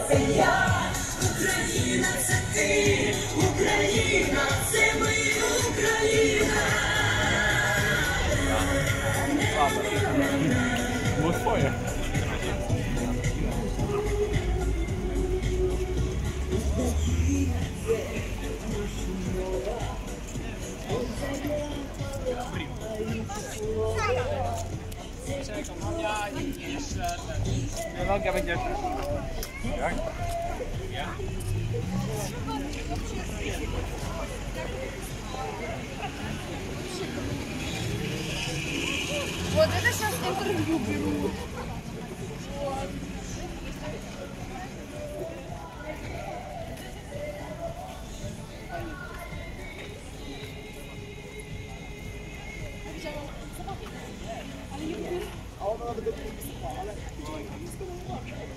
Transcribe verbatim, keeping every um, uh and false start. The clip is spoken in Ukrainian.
це я, Україна це ти, Україна це ми, Україна. Ну своє. Biologia będzie... Jak? Ja? Вот это сейчас интервью берут. А он надо будет писать, але...